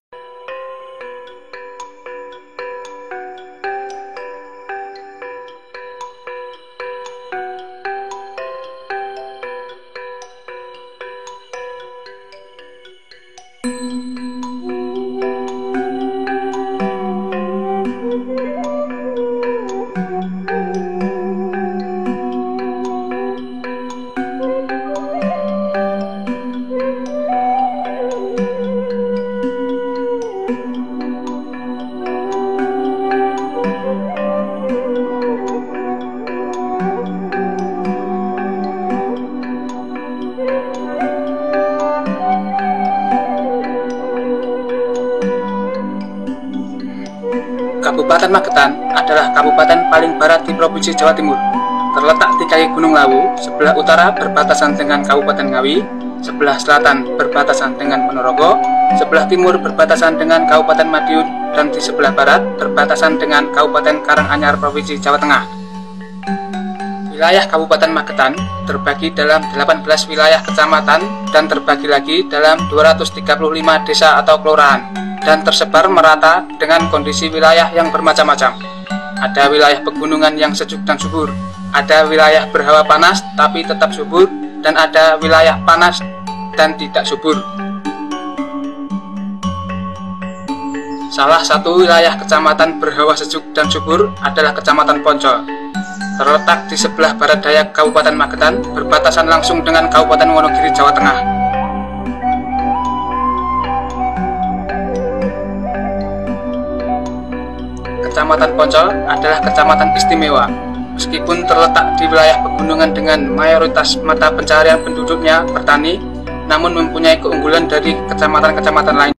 Kabupaten Magetan adalah kabupaten paling barat di Provinsi Jawa Timur. Terletak di kaki Gunung Lawu, sebelah utara berbatasan dengan Kabupaten Ngawi, sebelah selatan berbatasan dengan Ponorogo, sebelah timur berbatasan dengan Kabupaten Madiun, dan di sebelah barat berbatasan dengan Kabupaten Karanganyar, Provinsi Jawa Tengah. Wilayah Kabupaten Magetan terbagi dalam 18 wilayah kecamatan dan terbagi lagi dalam 235 desa atau kelurahan, dan tersebar merata dengan kondisi wilayah yang bermacam-macam. Ada wilayah pegunungan yang sejuk dan subur, ada wilayah berhawa panas tapi tetap subur, dan ada wilayah panas dan tidak subur. Salah satu wilayah kecamatan berhawa sejuk dan subur adalah Kecamatan Poncol. Terletak di sebelah barat daya Kabupaten Magetan, berbatasan langsung dengan Kabupaten Wonogiri, Jawa Tengah. Kecamatan Poncol adalah kecamatan istimewa. Meskipun terletak di wilayah pegunungan dengan mayoritas mata pencaharian penduduknya bertani, namun mempunyai keunggulan dari kecamatan-kecamatan lain.